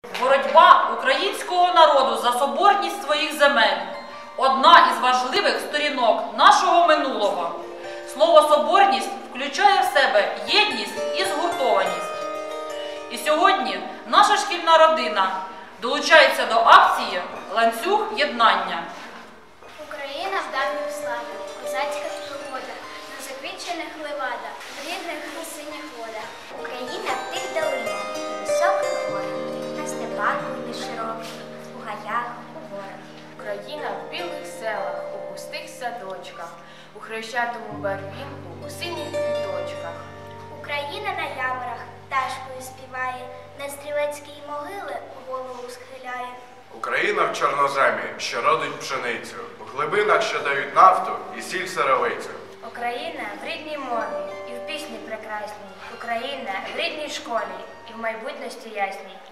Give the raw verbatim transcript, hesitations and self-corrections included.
Боротьба українського народу за соборність своїх земель – одна із важливих сторінок нашого минулого. Слово «соборність» включає в себе єдність і згуртованість. І сьогодні наша шкільна родина долучається до акції «Ланцюг єднання». Україна в давнім славі, козацька свобода, на заквітчених левадах, в рідних синіх водах. Україна в тих долинах, високих горах, на степах і широких, у гаях, у горах. Україна в білих селах, у густих садочках, у хрещатому барвінку, у синіх квіточках. Україна на ямрах пташкою співає, на стрілецькій могили голову схиляє. Україна в чорноземі, що родить пшеницю, в глибинах, що дають нафту і сіль сировицю. Україна в рідній мові і в пісні прекрасній. Україна в рідній школі і в майбутності ясній.